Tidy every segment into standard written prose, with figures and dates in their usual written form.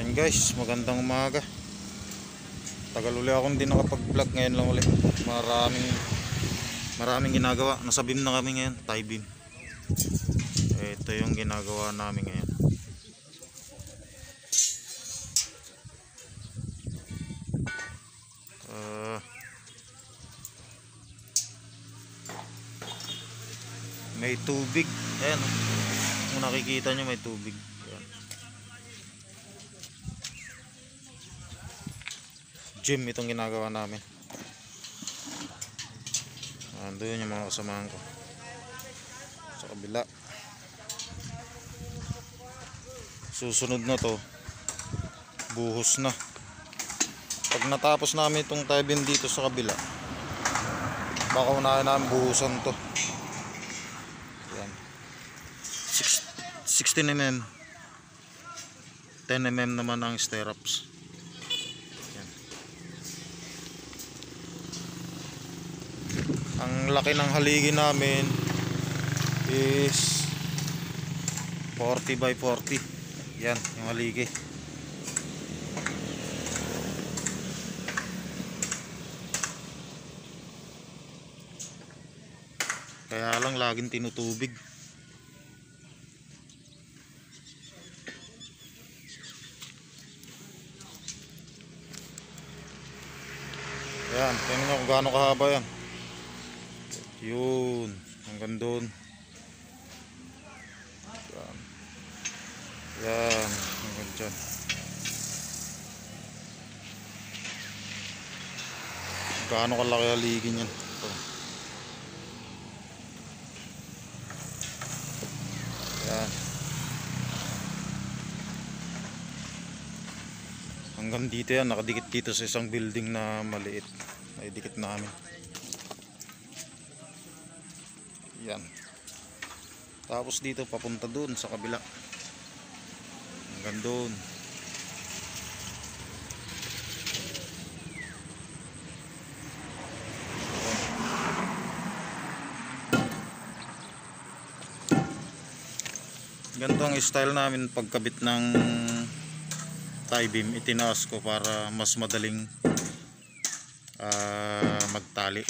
Ayan guys, magandang umaga. Tagal uli akong di nakapag-vlog, ngayon lang uli. Maraming ginagawa. Nasa beam na kami ngayon, tie beam. Ito yung ginagawa namin ngayon. May tubig. Ayan, kung nakikita nyo may tubig. Ayan. Gym itong ginagawa namin. Doon yung mga kasamahan ko sa kabila. Susunod na to, buhos na. Pag natapos namin itong tie beam dito sa kabila, baka unahin namin buhusan to. Ayan. 16mm, 10mm naman ang stirrups. Ayan. Ang laki ng haligi namin is 40 by 40. Yan yung haligi. Kaya lang laging tinutubig. Yan, tingnan nyo kung gaano kahaba yan. Yun, hanggang doon. Yan, hanggang dyan. Gaano kalaki haligi niyan. Ito. Yan. Hanggang dito yan, nakadikit dito sa isang building na maliit. Naidikit namin. Yan. Tapos dito papunta doon sa kabila. Hanggang doon. Ganito ang style namin pagkabit ng tie beam. Itinaas ko para mas madaling magtali.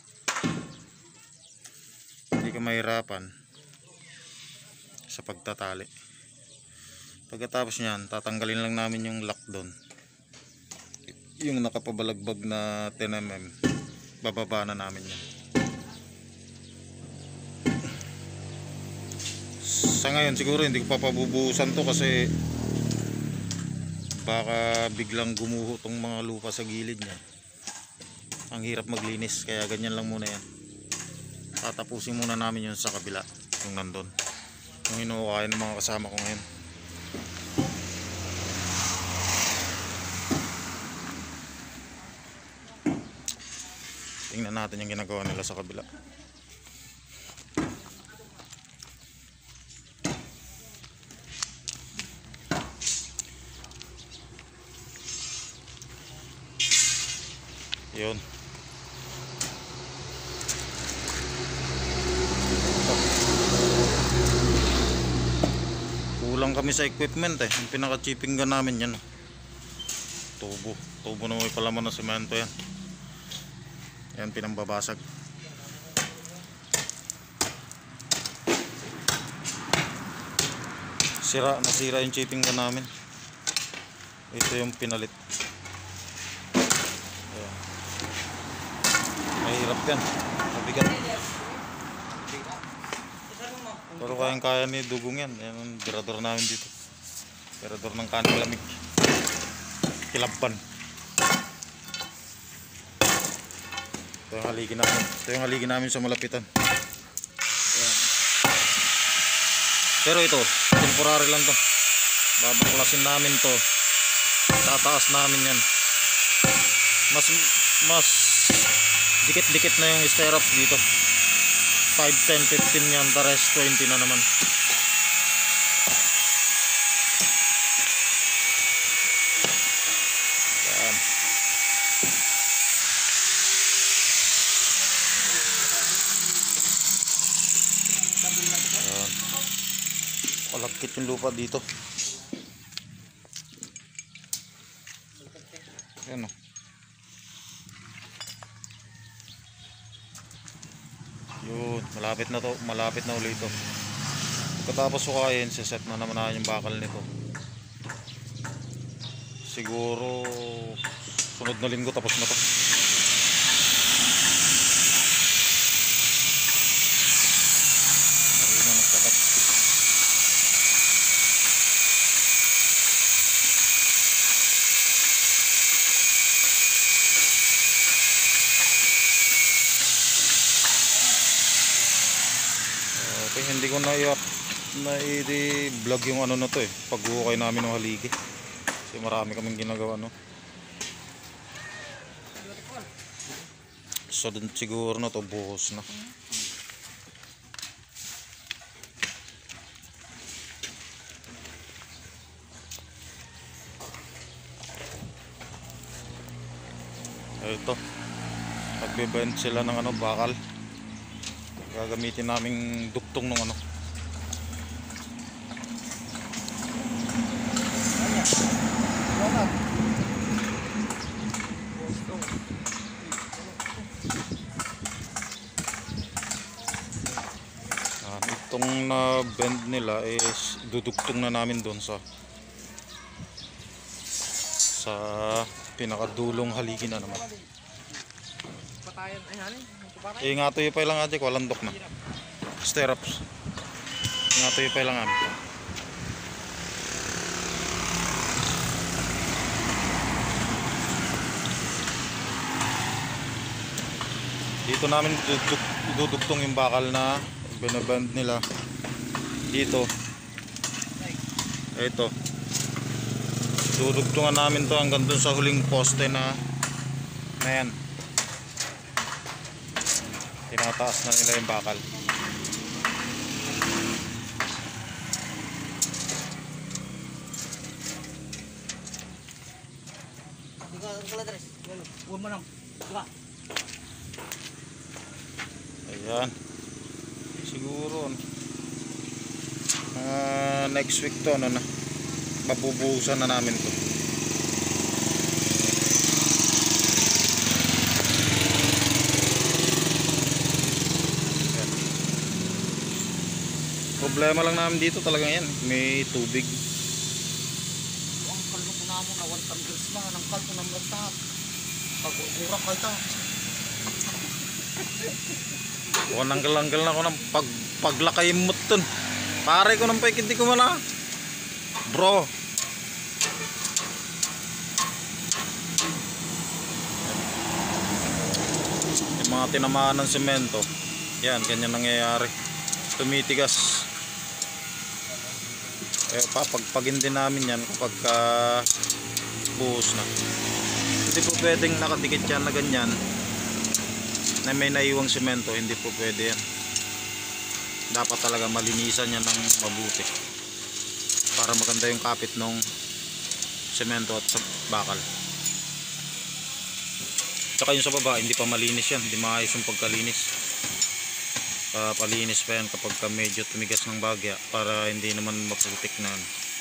Hindi ka mahirapan sa pagtatali. Pagkatapos nyan, tatanggalin lang namin yung lock doon, yung nakapabalagbag na 10mm. Bababa na namin yan. Sa ngayon siguro hindi ko papabubuhusan to kasi baka biglang gumuho tong mga lupa sa gilid niya. Ang hirap maglinis, kaya ganyan lang muna yan. Tatapusin muna namin yun sa kabila, yung nandun, yung inuukain ng mga kasama ko ngayon. Tingnan natin yung ginagawa nila sa kabila. Yun. Kulang kami sa equipment eh. Yung pinaka-chipping gun namin yan. Tubo na may palaman ng semento yan. Yan, pinambabasag. Nasira yung chipping gun namin. Ito yung pinalit. Ayan. Mahirap yan, mabigat. Pero kaya ni dugong yan. Yan ang birador namin dito. Birador ng kaning lamig. Kilabban. Ito yung haligi namin. Ito yung haligi namin sa malapitan. Ayan. Pero ito, temporary lang to. Babaklasin namin to. Tataas namin yan. Mas dikit-dikit na yung stirrups dito. 5, 10, 15 yan. The rest 20 na naman. Yan. Yan. Palagkit yung lupa dito. Ayan o. Yun, malapit na ulit ito. Pagkatapos sukayin, siset na naman na yung bakal nito. Siguro sunod na linggo tapos na to. Okay, hindi ko i-vlog yung ano na to eh, pag-uukay namin ng haligi. Kasi marami kaming ginagawa, no. So dun siguro na to, buhos na. Ito, nagbebend sila ng ano, bakal. Gagamitin naming duktong ng ano. Itong na bend nila is dudugtong na namin doon sa pinakadulong haligi na naman. Nga to yung pa lang adik, walang dok na stirrups. Nga to yung pa lang amin. Dito namin dudugtong yung bakal na binaband nila dito. Ito, dudugtungan namin to hanggang dun sa huling poste na yan. Tinataas na nila yung bakal. Ayan, siguro next week to ano na, mabubuhusan na namin to. Ayan. Problema lang namin dito talaga yan, may tubig. Ang kalno ko namo na 1 grams na ng kalno ng lahat. Pag-urak kalta. Nanggal-anggal na ako ng paglakay mo ton. Pare ko ng paikit, di ko man bro. Yung mga tinamaan ng semento, yan, ganyan nangyayari. Tumitigas. Papagpagin din namin yan kapag buhos na. Hindi po pwedeng nakadikit yan na ganyan na may naiwang semento, hindi po pwede yan. Dapat talaga malinisan yan ng mabuti para maganda yung kapit ng semento at sa bakal. Tsaka yung sa baba hindi pa malinis yan, hindi maayos yung pagkalinis. Palinis pa yan kapag medyo tumigas ng bagya para hindi naman maputik na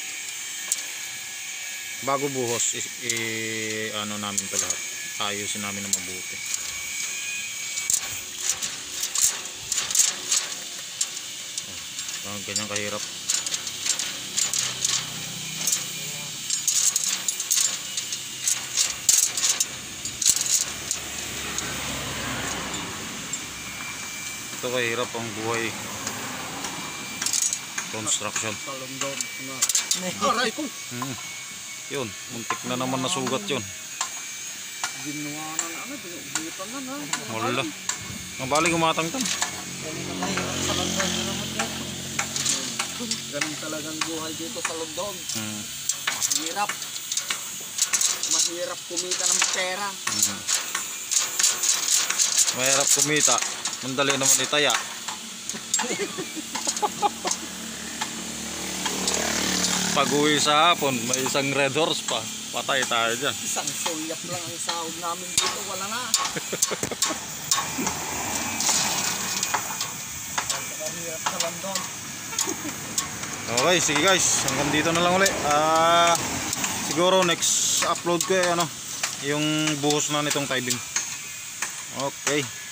bago buhos. Ano namin ito lahat, ayusin namin ng mabuti. Ganyan kahirap. Ito kahirap ang buhay construction. Aray ko. Yun, muntik na naman nasugat yun. Ginawa na ano, binubutan na. Wala. Ang bali gumatang-tang. Ganun talagang buhay dito sa London. Mahirap. Mahirap kumita ng pera. Mahirap kumita. Mandali naman itaya. Pag-uwi sa hapon, may isang Red Horse pa. Patay tayo dyan. Isang suyap lang ang sahod namin dito. Wala na. Mahirap sa London. Okay, sige guys, hanggang dito na lang ulit. Siguro next upload ko yung buhos na nitong tie beam. Okay.